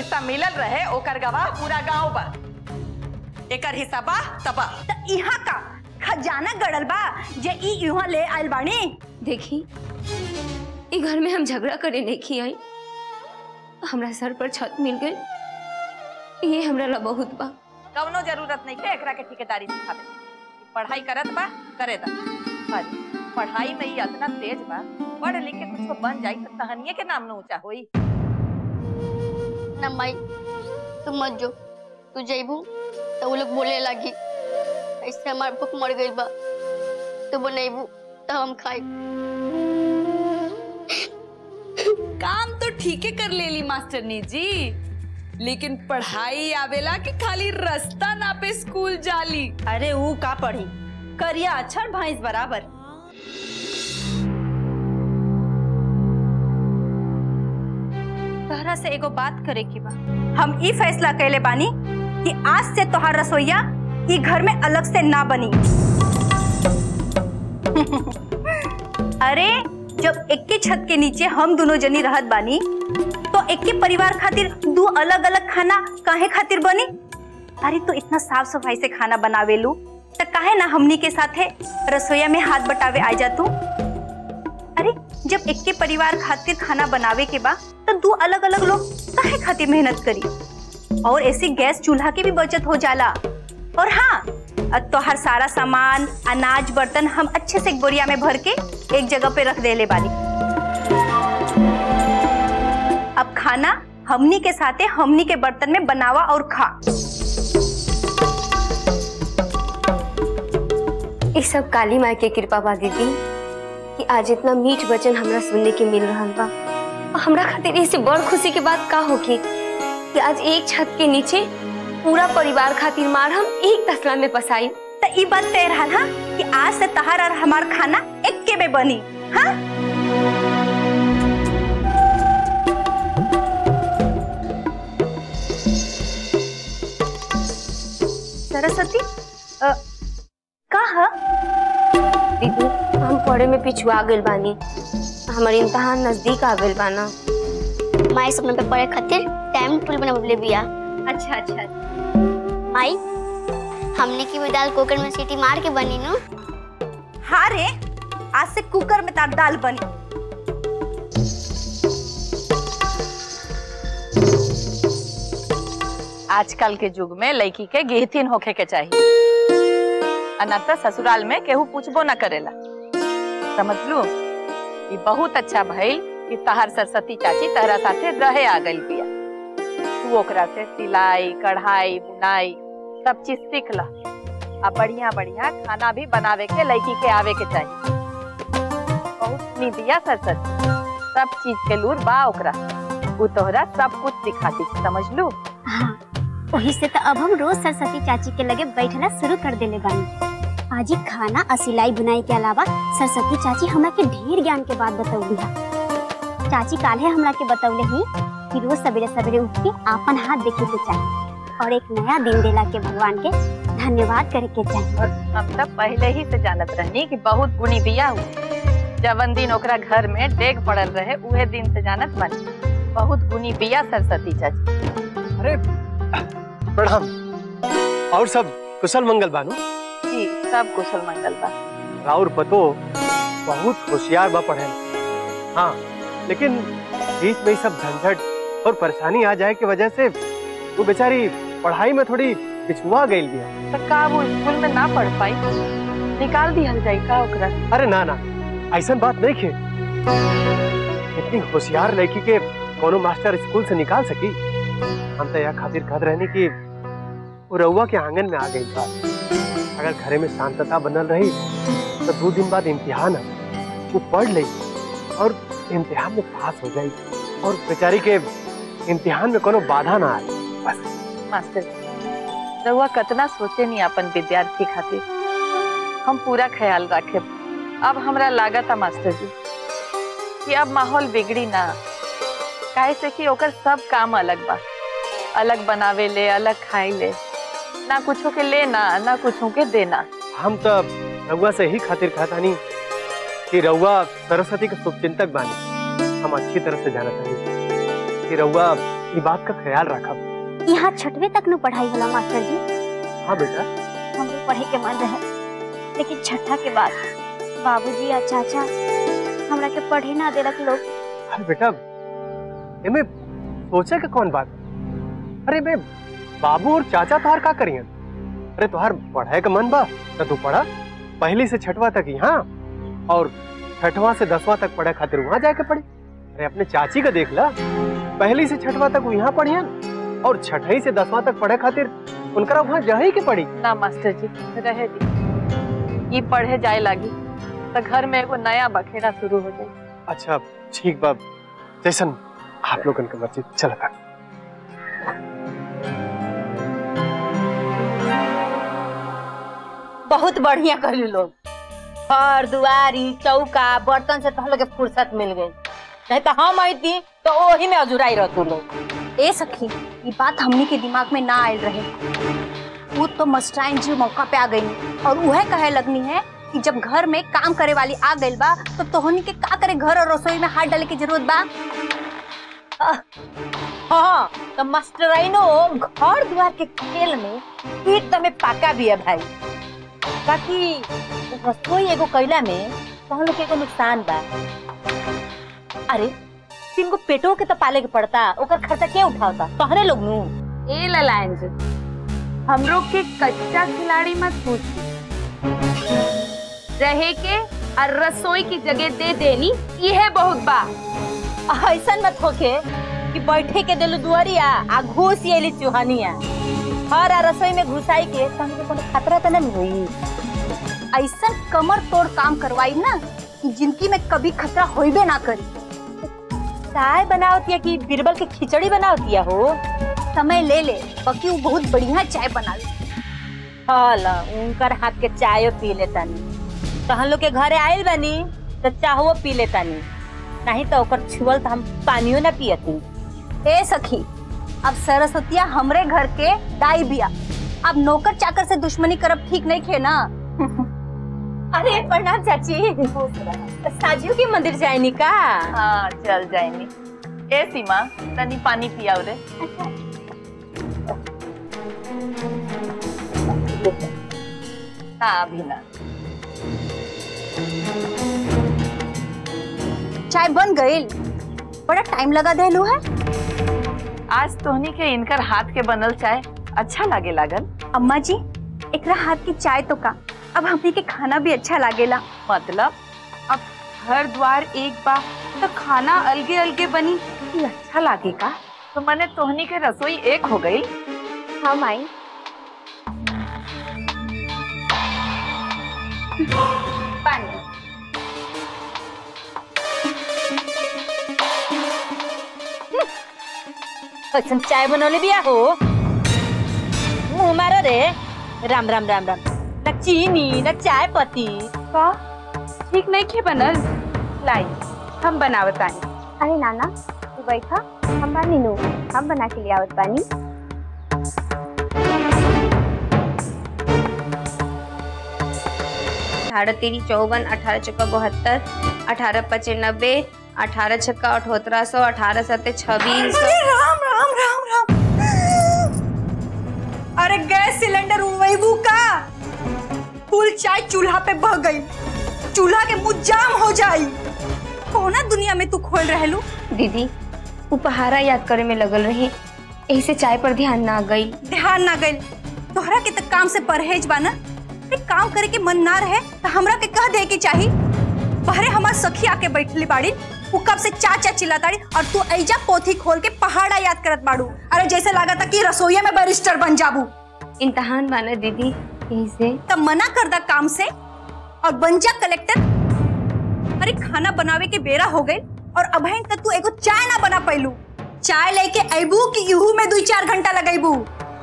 हिस्सा मिलल रहे ओकर गवाह पूरा गांव बा। एकर हिस्सा बा तबा त इहा का खजाना गड़ल बा जे ई इहा ले आइल बानी। देखी ई घर में हम झगड़ा करे नहीं आई, हमरा सर पर छत मिल गई, ये हमरा ला बहुत बा। कवनो जरूरत नहीं है एकरा के ठेकेदारी सिखावे। पढ़ाई करत बा करे दा, पढ़ाई में ये इतना तेज बा, पढ़ लिख के कुछ बन जाई तो तहनिये के नाम न ऊंचा होई। ना माई तुम मत जो, तू जइबू तो वो लोग बोले लगी ऐसे हमार भूख मर गई बा, तू बनैबू तो हम खाई। काम तो ठीक है कर लेली मास्टरनी जी, लेकिन पढ़ाई आवेला कि खाली रास्ता नापे स्कूल जाली। अरे ऊ का पढ़ी, करिया अक्षर भैंस बराबर। तहरा से एगो बात करे की बा। हम ई फैसला कैले बानी कि आज से तोहार रसोईया ई घर में अलग से ना बनी। अरे जब एक के छत के नीचे हम दोनों जनी रहत बानी तो एक के परिवार खातिर दो अलग अलग खाना काहे खातिर बनी? अरे तो इतना साफ सफाई से खाना बनावेलू तो काहे ना हमनी के साथे रसोईया में हाथ बटावे आ जा तू। अरे जब एक के परिवार खातिर खाना बनावे के बा तो दो अलग अलग लोग काहे खातिर मेहनत करी, और ऐसी गैस चूल्हा की भी बचत हो जाला। और हाँ, तो हर सारा सामान अनाज बर्तन हम अच्छे से एक बोरिया में भर के एक जगह पे रख देले बानी। अब खाना हमनी के साथे हमनी के बर्तन में बनावा और खा। इस सब काली माई के कृपा बा दीदी कि आज इतना मीठ वचन हमरा सुनने के मिल रहा बा। और हमरा खातिर इससे बड़ खुशी के बात का होगी कि आज एक छत के नीचे पूरा परिवार खातिर मार हम एक तसला में पसाई। तो ई बात तय रहा ना कि आज से तहार और हमार खाना एक के में बनी। हाँ सरस्वती कहा दीदी हम पढ़े में पिछुआ गइल बानी, हमारे इम्तिहान नजदीक आ गइल बाना। माई समय पे पढ़े खातिर टाइम टेबल बनावले बिया। अच्छा अच्छा माई हमने की भी दाल कुकर में सीटी मार के बनी नु। हाँ रे, आज से कुकर में तार दाल बनी। आजकल के युग में लड़की के गेहथिन होखे के चाहिए, अनता ससुराल में केहू पूछबो न करेला। समझ लो ये बहुत अच्छा भइल कि तहार सरस्वती चाची तहरा साथे रहे आ गइल बिया। तू ओकरा से सिलाई कढ़ाई बुनाई सब चीज सीख ला। अब बढ़िया बढ़िया खाना भी बनावे के लड़की के आवे के चाहिए। बहुत नी बिया सरस्वती, सब चीज के लूर बा ओकरा, वो तोहरा सब कुछ सिखाती। समझ लो। हाँ, वही से तो अब हम रोज सरस्वती चाची के लगे बैठना शुरू कर देले बानी। आज ही खाना और सिलाई बुनाई के अलावा सरस्वती चाची हमरा के ढेर ज्ञान के बात बतौली है। चाची काल्हे हमरा के बतौले ही कि रोज सवेरे सवेरे उठ के आपन हाथ देखे के चाहिए और एक नया दिन देला के भगवान के धन्यवाद करे के चाहिए। और हम तब पहले ही से जानत रहनी कि बहुत गुणी बिया हुई। जवन दिन ओकरा घर में डेग पड़ल रहे उहे दिन से जानत बनी बहुत गुणी बिया सरस्वती चाची। अरे प्रणाम। और सब कुशल मंगल बानू? जी सब कुशल मंगल बा। राउर पतो बहुत होशियार बा पढ़े। हाँ, लेकिन बीच में सब झंझट और परेशानी आ जाए की वजह से वो बेचारी पढ़ाई में थोड़ी पिछुआ गई बिया। तो का वो स्कूल में ना पढ़ पाई, निकाल दिहल जाई का ओकरा? अरे ना ना, ऐसा बात नहीं खे। इतनी होशियार लड़की के कोनो मास्टर स्कूल से निकाल सकी? हम तो यह खातिर कहत रहनी कि वो रउआ के आंगन में आ गई बा। अगर घरे में शांतता बनल रही तो 2 दिन बाद इम्तिहान है, वो पढ़ ले और इम्तिहान में पास हो जाए और बेचारी के इम्तिहान में कोनो बाधा ना आए। बस मास्टर रउआ कतना सोचे नहीं अपन विद्यार्थी खातिर। हम पूरा ख्याल रखे। अब हमरा लागत है मास्टर जी कि अब माहौल बिगड़ी ना, काहे से कि ओकर सब काम अलग बा, अलग बनावे ले अलग खाई ले, ना कुछो के लेना ना कुछो के देना। हम तो रउआ से ही खातिर कहता नहीं कि रउआ सरस्वती के शुभचिंतक बानी। हम अच्छी तरह से जानत हनी कि रउआ ये बात का ख्याल रखब। यहाँ छठवे तक न पढ़ाई होला मास्टर जी। हाँ बेटा, हमको पढ़े के मन रहे, लेकिन छठा के बाद बाबूजी या चाचा हमरा के पढ़े ना देलक लोग। अरे बेटा, एमे सोचे के कौन बात? अरे बे, बाबू और चाचा तोहार का करियन? अरे तोहार पढ़ाई का मन बा तो तू पढ़ा, पहली से छठवा तक यहाँ और छठवा से 10वां तक पढ़े खातिर वहाँ जाके पढ़े। अरे अपने चाची का देख ला, पहली से छठवा तक यहाँ पढ़ियन और छठई से 10वां तक पढ़े खातिर उनकरा वहाँ जाही के पड़ी। ना मास्टर जी, रहे दी, ये पढ़े जाए लागी तो घर में एगो नया बखेड़ा शुरू हो जाए। अच्छा ठीक बाब, जैसन आप लोगन के मर्जी, चला था। बहुत बढ़िया कहलू लोग, घर दुआरी चौका बर्तन से तो लोग के फुर्सत मिल गई, नहीं तो हम आती तो वही में अजुराई रहतू लोग। ए सखी, ये बात हमनी के दिमाग में ना आयल रहे। वो तो मस्टराइन जी मौका पे आ गई और वह कहे लगनी है कि जब घर में काम करे वाली आ गई बा तो तोहनी के का करे, घर और रसोई में हाथ डाले की जरूरत बा। हाँ, तो मास्टराइनो घर द्वार के खेल में एकदम पाका भी है भाई, ताकि रसोई एगो कैला में तो लोग के नुकसान बा। अरे 3 गो पेटों के तो पाले के पड़ता, ओकर खर्चा क्या उठावता? तोहरे लोग नु। ए ललायन जी, हमरो के कच्चा खिलाड़ी मत पूछी, रहे के और रसोई की जगह दे देनी यह बहुत बा। ऐसा मत होके कि बैठे के दिलु दुआरिया आ घुस येली चुहानिया, हर आ रसोई में घुसाई के तो हमके कोनो खतरा तो नहीं हुई। ऐसा कमर तोड़ काम करवाई ना कि जिंदगी में कभी खतरा होइबे ना करी। चाय बनावतिया कि बीरबल के खिचड़ी बनावतिया हो? समय ले ले, बाकी वो बहुत बढ़िया चाय बनावे। हाला, उनकर हाथ के चाय पी लेतानी, तो हम लोग के घरे आयल बनी तो चाहो पी लेतानी, नहीं तो ओकर छुअल तो हम पानियो ना पियती। ए सखी, अब सरस्वतिया हमरे घर के दाई बिया, अब नौकर चाकर से दुश्मनी करब ठीक नहीं खे ना। अरे प्रणाम चाची, साजियो के मंदिर जाएनी का? हाँ चल जाएनी। ए सीमा, तनी पानी पिया रे। हाँ अभी ना। चाय बन गई, बड़ा टाइम लगा देलू है। आज तोहनी के इनकर हाथ के बनल चाय अच्छा लागे लागल। अम्मा जी, एकरा हाथ की चाय तो का, अब हमनी के खाना भी अच्छा लागेला। मतलब अब घर द्वार एक बा तो खाना अलगे अलगे बनी कि अच्छा लागे का? तो मैंने तोहनी के रसोई एक हो गई। हाँ माई। पानी। ऐसा चाय बनौले बिया हो? मुँह मारो रे। राम राम राम राम। न चीनी न चाय पत्ती। का ठीक नहीं खे बनल? लाई हम बनावतानी। अरे नाना तू बैठा, हम बानी नु, हम बना के ले आवत बानी। 18 3 54, 18 चौका 72, 18 5 90, 18 छक्का 1800, 18 7 2600। राम राम राम राम। अरे गैस सिलेंडर उड़वैबू का? फुल चाय चूल्हा पे बह गई, चूल्हा के मुंह जाम हो जाई। कौना दुनिया में तू खोल रहलू? दीदी उपहारा याद करे में लगल रही, यही से चाय पर ध्यान ना गई। ध्यान ना गई? तोहरा के तक काम से परहेज बा ना? काम करे के मन ना रहे तो हमरा के कह दे के चाही। बहरे हमार सखी आके बैठली बाड़ी, वो कब से चाचा चिल्लाताड़ी और तू ऐजा पोथी खोल के पहाड़ा याद करत बाड़ू। अरे जैसे लगा था कि रसोईया में बैरिस्टर बन जाबू। इम्तिहान बाना दीदी, यही से। तब मना कर दा काम से और बन जा कलेक्टर। अरे खाना बनावे के बेरा हो गई और अबहिन तक तू एगो चाय ना बना पैलू। चाय लेके अबू कि इहू में 2-4 घंटा लगेबू?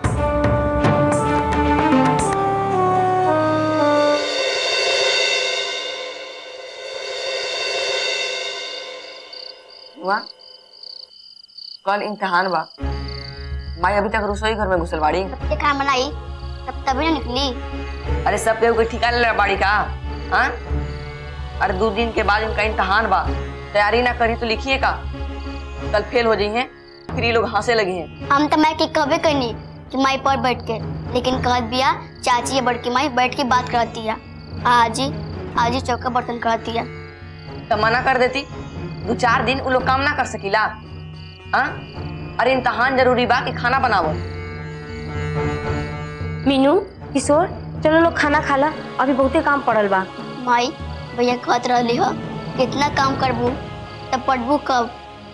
वाह, कल इम्तिहान बा, माई अभी तक रसोई घर में घुसल बाड़ी। खाना बनाई तभी ना निकली। अरे सब केहू के ठिकाने ले बाड़ी का? हाँ, अरे 2 दिन के बाद इनका इम्तिहान बा, तैयारी ना करी तो लिखिए का, कल फेल हो जाइए। फिर ये लोग हंसे लगे हैं। हम तो मैं के कहबे कनी कि माई पर बैठ के, लेकिन कहत बिया चाची ये बड़की माई बैठ के बात करती है। आज ही चौका बर्तन करती है। तो मना कर देती, 2-4 दिन वो लोग काम ना कर सकीला। हाँ, अरे इम्तहान जरूरी बा कि खाना बनावो। मीनू, किशोर, चलो लोग खाना खा ला, अभी बहुते काम पड़ल बा। माई भैया कहत रहली ह कितना काम करबू तब पढ़बू कब।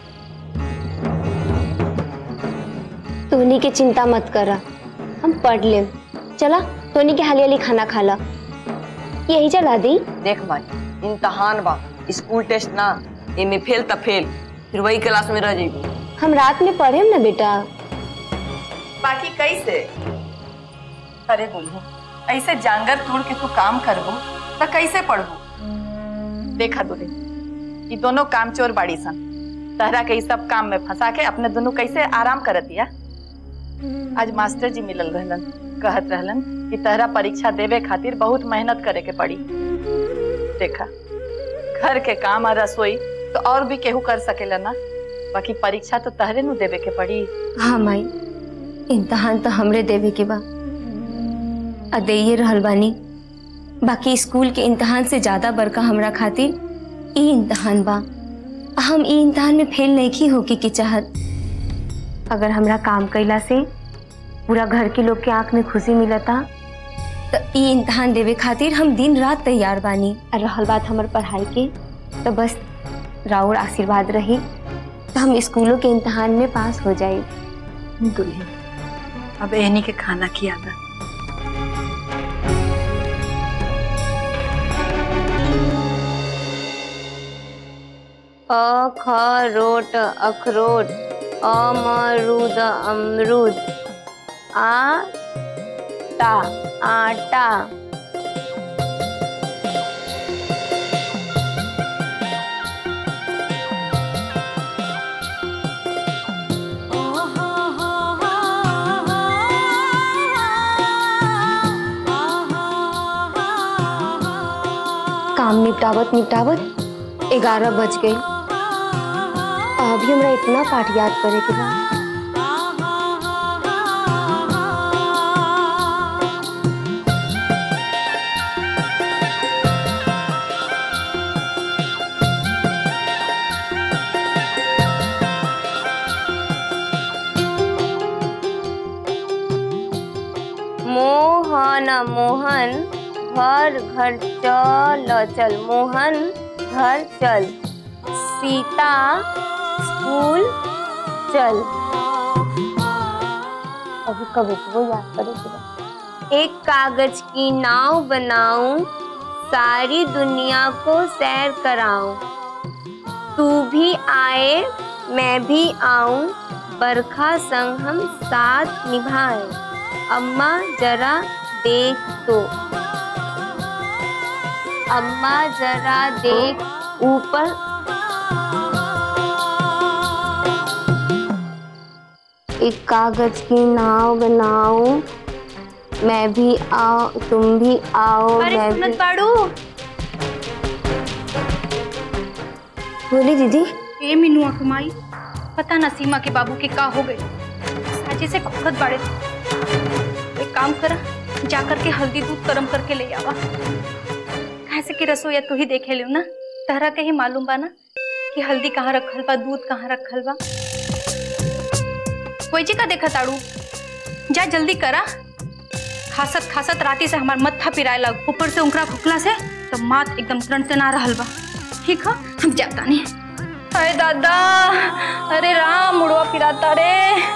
तोनी के चिंता मत करा, हम पढ़ लेम। चला तोनी के हाली हाली खाना खा ला। यही चला दी। देख भाई, इम्तहान बा, स्कूल टेस्ट ना, इनमें फेल त फेल, फिर वही क्लास में रह जाइबू। हम रात में पढ़ेम ना बेटा। बाकी कैसे? अरे बोलू, ऐसे जांगर तोड़ के तू काम करबू तो कैसे पढ़बू? देखा दूल्हे, ये दोनों काम चोर बाड़ी सन, तहरा के सब काम में फंसा के अपने दोनों कैसे आराम करत दिया। आज मास्टर जी मिलल रहलन, कहत रहलन कि तहरा परीक्षा देवे खातिर बहुत मेहनत करे के पड़ी। देखा, घर के काम और रसोई तो और भी केहू कर सकेला ना, बाकी परीक्षा तो तहरे नु देवे के पड़ी। हाँ माई, इम्तहान तो हमरे देवे के बा, अदेये रहल बानी। बाकी स्कूल के इम्तहान से ज्यादा बड़का हमरा खातिर ई इम्तहान बा। हम ई इम्तहान में फेल नहीं होके की चाहत। अगर हमरा काम कैला से पूरा घर के लोग के आंख में खुशी मिलता तो ई इम्तहान देवे खातिर हम दिन रात तैयार बानी। और रहल बात हमर पढ़ाई के, तो बस राउर आशीर्वाद रही तो हम स्कूलों के इम्तहान में पास हो जाए। दुल्हन, अब एनी के खाना की आदत। अखरोट अखरोट, अमरूद अमरूद, आटा आटा। काम निपटावत निपटावत 11 बज गई। अभी हमरा इतना पाठ याद करे के बा। मोहन मोहन घर घर चल चल, मोहन घर चल, सीता स्कूल चल। अभी कभी वो याद करे। एक कागज की नाव बनाऊं, सारी दुनिया को सैर कराऊं। तू भी आए मैं भी आऊं, बरखा संग हम साथ निभाएं। अम्मा जरा देख तो, अम्मा जरा देख ऊपर। एक कागज की नाव बनाऊं, मैं भी आओ तुम भी आओ। अरे सुनत बाड़ू? बोली दीदी। ए मीनुआ कमाई, पता ना सीमा के बाबू के का हो गए, साजे से खोखत बाड़े। एक काम करा, जाकर के हल्दी दूध गरम करके ले आवा। कैसे की रसोईया तू ही देखे लियो ना, तहरा के ही मालूम बा ना कि हल्दी कहाँ रखल बा, दूध कहाँ रखल बा। कोई जी का देखा ताड़ू, जा जल्दी करा। खासत खासत राती से हमार मत्था पिराए लग, ऊपर से उंकरा खुखला से तो मात एकदम तरण से ना रहल बा। ठीक है, हम जाता नहीं। अरे दादा, अरे राम, मुड़वा पिराता रे।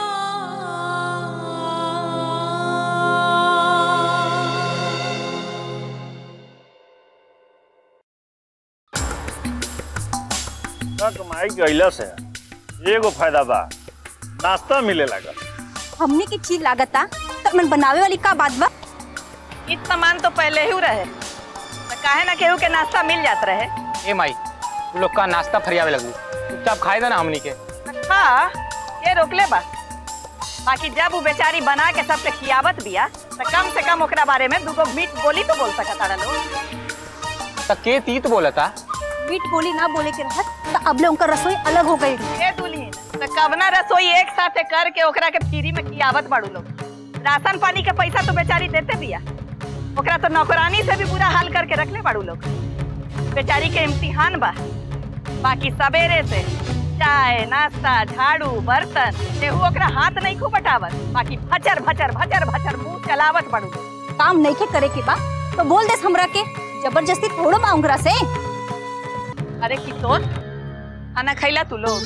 कमाई गईला से एगो फायदा बा, नाश्ता मिले लगा। हमने की चीज लागता तो मन बनावे वाली का बात बा। इत सामान तो पहले ही रहे, तो काहे ना केहू के नाश्ता मिल जात रहे। ए माई, तू लोग का नाश्ता फरियावे लगू, चुपचाप खाए ना हमनी के। हाँ, ये रोकले बा। बाकी जब वो बेचारी बना के सबके खियावत बिया, तो कम से कम ओकरा बारे में 2 मीठ बोली तो बोल सकता लोग। तो के तीत बोलता? मीठ बोली ना बोले के रहत तो अब ले उनका रसोई अलग हो गई। ये दुल्हन, तो कवना रसोई एक साथ करके ओकरा के फ्री में खियावत बाड़ू लोग। राशन पानी के पैसा तो बेचारी देते बिया, ओकरा तो नौकरानी से भी बुरा हाल करके रखले बाड़ू लोग। बेचारी के इम्तिहान बा, बाकी सवेरे से चाय नाश्ता झाड़ू बर्तन केहू ओकरा हाथ नहीं खूब बटावत, बाकी भचर भचर भचर भचर मुंह चलावत बाड़ू लोग। काम नहीं के करे के बा तो बोल दे हमरा के, जबरदस्ती थोड़ो बा उंगरा से। अरे किशोर, खाना खैला तू लोग?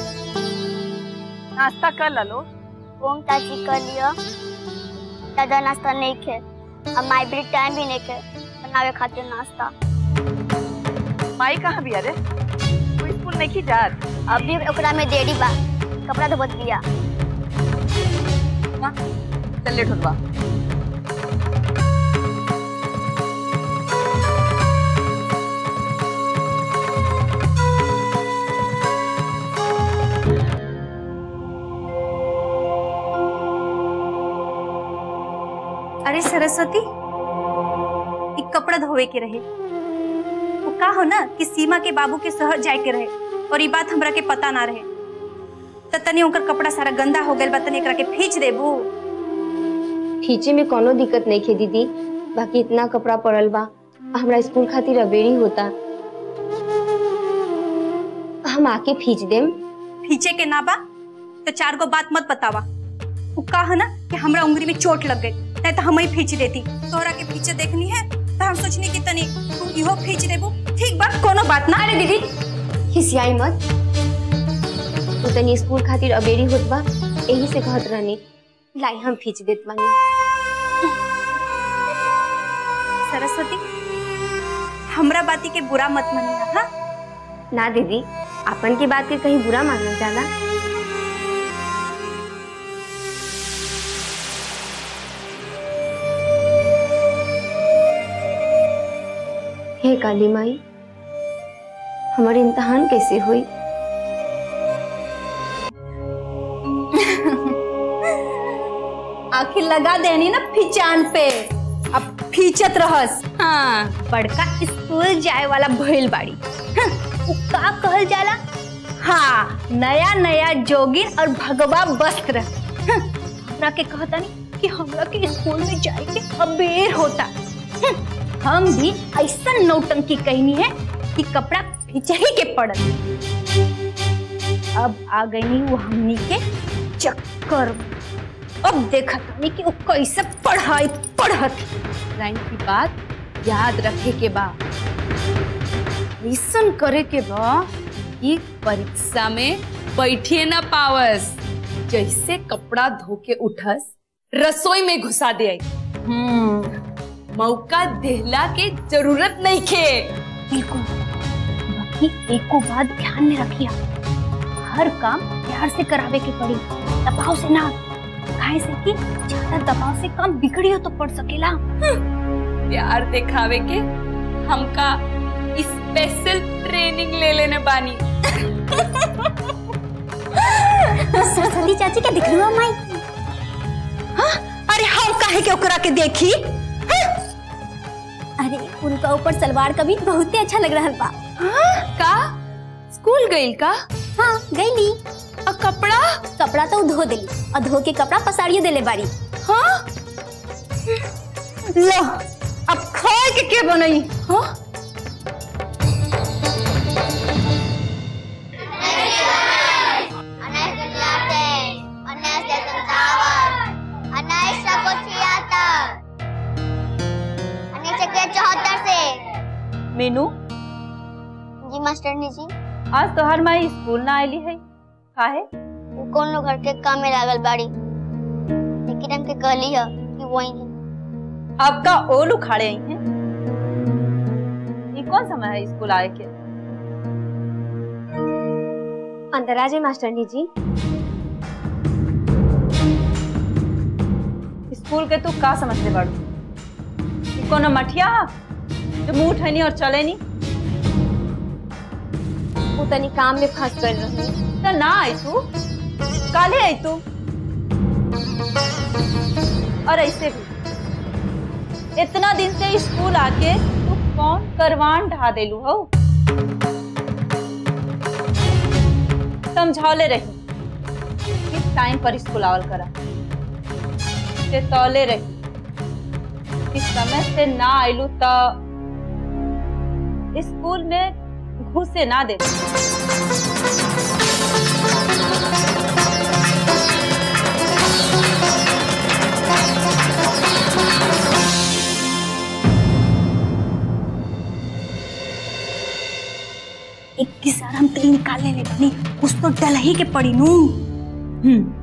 नाश्ता कर ला लो। कौन चाची कर लियो? दादा नाश्ता नहीं खे, अब माई भी टाइम भी नहीं खे बनावे खातिर नाश्ता। माई कहाँ भी? अरे तू स्कूल नहीं की जात? अभी ओकरा में देरी बा, कपड़ा धोबत बिया। चल ले ढूंढवा। अरे सरस्वती, एक कपड़ा धोवे के रहे। वो का हो ना कि सीमा के बाबू के शहर जाए के रहे और ये बात हमरा के पता ना रहे, त तनी ओकर कपड़ा सारा गंदा हो गइल बा, तनी एकरा के खींच देबू। खींचे में कोनो दिक्कत नहीं खे दीदी, बाकी इतना कपड़ा पड़ल बा, हमरा स्कूल खातिर अबेरी होता, हम आके खींच देम। खींचे के ना बा तो 4 गो बात मत बतावा। वो का है ना कि हमरा उंगली में चोट लग गई, नहीं तो हम ही खींच देती। तोहरा के पीछे देखनी है तो हम सोचनी कि तनी तू इहो खींच देबू। ठीक बा, कोनो बात ना। अरे दीदी खिसियाई मत, तो तनी स्कूल खातिर अबेरी होत बा, यही से कहत रहनी लाई हम खींच देत बानी। सरस्वती, हमरा बाती के बुरा मत मानिना। हाँ ना दीदी, अपन की बात के कहीं बुरा मानना जाला? हे काली माई, हमारे इम्तिहान कैसे हुई? आखिर लगा देनी ना फिचान पे, अब फीचत रहस। हाँ, बड़का स्कूल जाए वाला भइल बाड़ी। हाँ, वो का कहल जाला? हाँ, नया नया जोगिन और भगवा वस्त्र। हाँ, हमरा के कहता नहीं कि हमरा के स्कूल में जाए के अबेर होता। हाँ, हम भी ऐसा नौटंकी कहनी है कि कपड़ा खींचे ही के पड़ल। अब आ गई वो हमनी के चक्कर। अब देखा नहीं कि वो कैसे पढ़ाई पढ़त। लाइन की बात याद रखे के बा, लिसन करे के बा कि परीक्षा में बैठिए ना पावस, जैसे कपड़ा धो के उठस रसोई में घुसा दे। मौका देहला के जरूरत नहीं खे। बिल्कुल, बाकी एको बात ध्यान में रखिया, हर काम प्यार से करावे के पड़ी, दबाव से ना। काहे से कि ज्यादा दबाव से काम बिगड़ियो तो पड़ सकेला। प्यार दिखावे के हमका स्पेशल ट्रेनिंग ले लेने बानी। सरस्वती चाची के दिख रही माई। हाँ? अरे हम काहे के ओकरा के देखी? अरे उनका ऊपर सलवार कमीज बहुत ही अच्छा लग रहा बा। हाँ? का स्कूल गई का? हाँ गईली। और कपड़ा? कपड़ा तो धो देली और धो के कपड़ा पसारियो देले बारी। हाँ? लो, अब खाए के बनई? हाँ? मीनू जी मास्टरनी जी, आज तोहर माई स्कूल ना आईली है, काहे? कौन लोग घर के काम में लागल बाड़ी, लेकिन हमके कहली है कि वही है। आपका ओल उखाड़े आई हैं? ये कौन समय है स्कूल आए के? अंदर आ जाए मास्टरनी जी। स्कूल के तू का समझते बाड़ू? कोनो मठिया जो मुंह उठैनी और चले नी? वो तनी काम में फंस कर रही। तो ना आई तू, काले आई तू। और ऐसे भी इतना दिन से स्कूल आके तू कौन करवान ढा देलू हो? समझौले रही टाइम पर स्कूल आवल करा। ते तौले रही कि समय से ना आइलू तो स्कूल में घुसे ना दे। एक की सर हम तेल निकालने ले बनी, कुछ तो डल ही के पड़ी नू।